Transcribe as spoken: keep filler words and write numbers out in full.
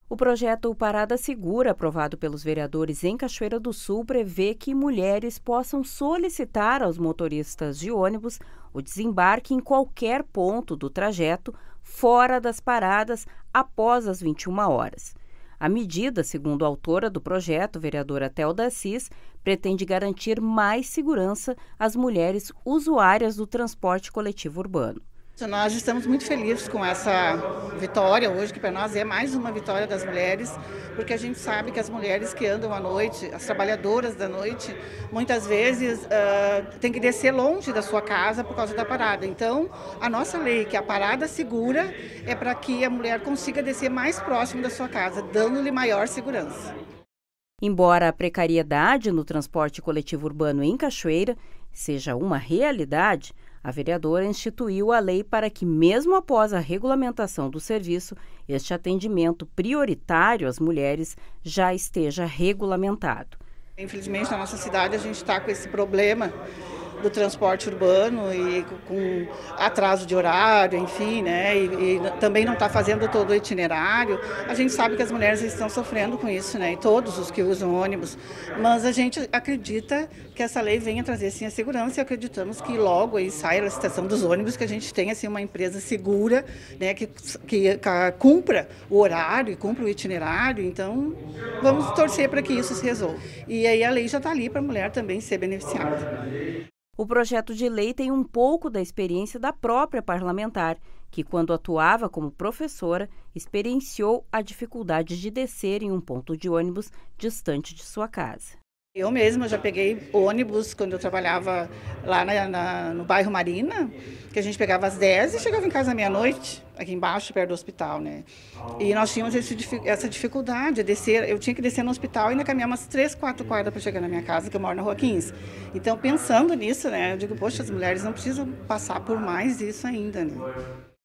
O projeto Parada Segura, aprovado pelos vereadores em Cachoeira do Sul, prevê que mulheres possam solicitar aos motoristas de ônibus o desembarque em qualquer ponto do trajeto, fora das paradas, após as vinte e uma horas. A medida, segundo a autora do projeto, vereadora Telda Assis, pretende garantir mais segurança às mulheres usuárias do transporte coletivo urbano. Nós estamos muito felizes com essa vitória hoje, que para nós é mais uma vitória das mulheres, porque a gente sabe que as mulheres que andam à noite, as trabalhadoras da noite, muitas vezes uh, têm que descer longe da sua casa por causa da parada. Então, a nossa lei, que é a parada segura, é para que a mulher consiga descer mais próximo da sua casa, dando-lhe maior segurança. Embora a precariedade no transporte coletivo urbano em Cachoeira seja uma realidade, a vereadora instituiu a lei para que, mesmo após a regulamentação do serviço, este atendimento prioritário às mulheres já esteja regulamentado. Infelizmente, na nossa cidade, a gente está com esse problema do transporte urbano e com atraso de horário, enfim, né, e, e também não está fazendo todo o itinerário. A gente sabe que as mulheres estão sofrendo com isso, né, e todos os que usam ônibus, mas a gente acredita que essa lei venha trazer sim a segurança e acreditamos que logo aí saia a licitação dos ônibus, que a gente tenha assim uma empresa segura, né, que, que, que cumpra o horário e cumpra o itinerário. Então vamos torcer para que isso se resolva. E aí a lei já está ali para a mulher também ser beneficiada. O projeto de lei tem um pouco da experiência da própria parlamentar, que, quando atuava como professora, experienciou a dificuldade de descer em um ponto de ônibus distante de sua casa. Eu mesma já peguei ônibus quando eu trabalhava lá na, na, no bairro Marina, que a gente pegava às dez e chegava em casa à meia-noite, aqui embaixo, perto do hospital, né? E nós tínhamos esse, essa dificuldade de descer, eu tinha que descer no hospital e ainda caminhar umas três, quatro quadras para chegar na minha casa, que eu moro na Rua quinze. Então, pensando nisso, né, eu digo, poxa, as mulheres não precisam passar por mais isso ainda, né?